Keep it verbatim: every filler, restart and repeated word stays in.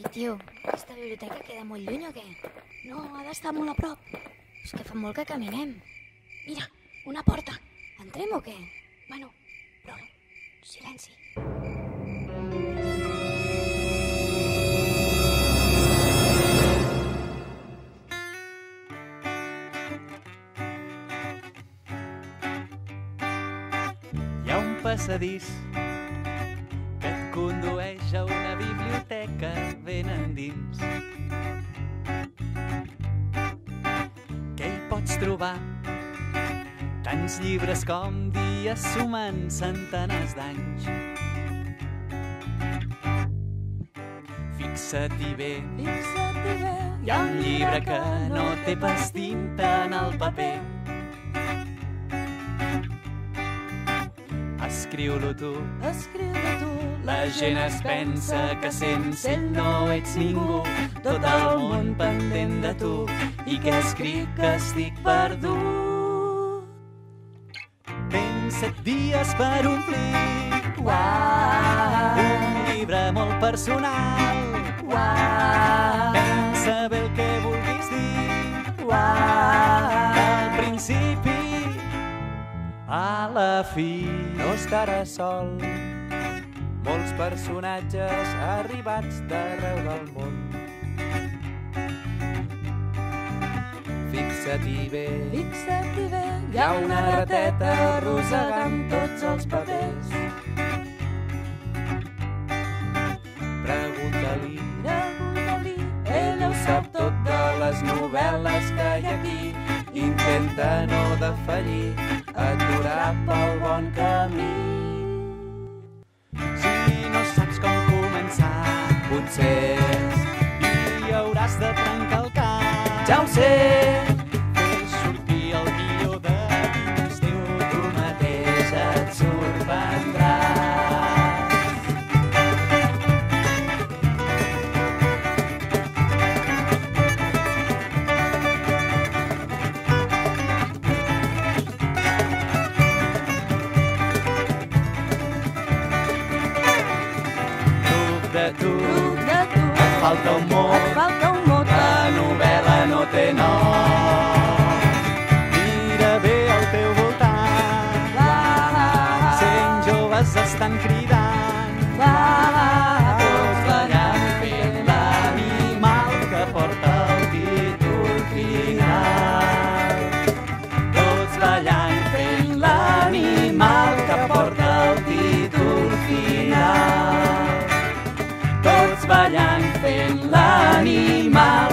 Tio, aquesta biblioteca queda molt lluny o què? No, ha d'estar molt a prop. És que fa molt que caminem. Mira, una porta. Entrem o què? Bueno, però... silenci. Hi ha un passadís que et condueix a una biblioteca ben endins. Què hi pots trobar? Tants llibres com dies sumant centenars d'anys. Fixa-t'hi bé, Fixa-t'hi bé, hi ha un llibre que no té pas tinta en el paper. Escriu-lo tu, escriu-lo tu. la gent es pensa que sense ell no ets ningú. Tot el món pendent de tu i que escric que estic perdut. Tens set dies per omplir Uau, un llibre molt personal. uau, Pensa bé el que vulguis dir uau. al principi, a la fi. No estaràs sol. Molts personatges arribats d'arreu del món. Fixa-t'hi bé, Fixa-t'hi bé, hi ha una rateta arrossegant tots els papers. Pregunta-li, pregunta-li. ella ho sap tot de les novel·les que hi ha aquí. Intenta no defallir, aturar pel bon camí. Si no saps com començar, Potser, hi hauràs de trencar el cap. ja ho sé, Fes sortir el guió de dins teu, tu mateix et sorprendràs. truc de tu, Truc de tu, et falta un mot, et falta un mot. la novel·la no té nom. Mira bé al teu voltant, Va, cent joves estan cridant, va, tots ballant fent l'animal que porta el títol final. Tots ballant fent l'animal que porta el títol final. Tots ballant fent l'animal